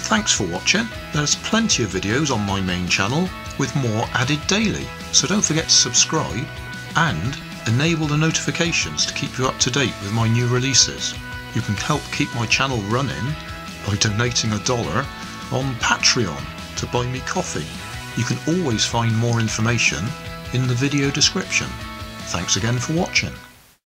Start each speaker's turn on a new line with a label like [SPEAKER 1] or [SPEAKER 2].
[SPEAKER 1] Thanks for watching. There's plenty of videos on my main channel with more added daily, so don't forget to subscribe and enable the notifications to keep you up to date with my new releases. You can help keep my channel running by donating $1 on Patreon to buy me coffee. You can always find more information in the video description. Thanks again for watching.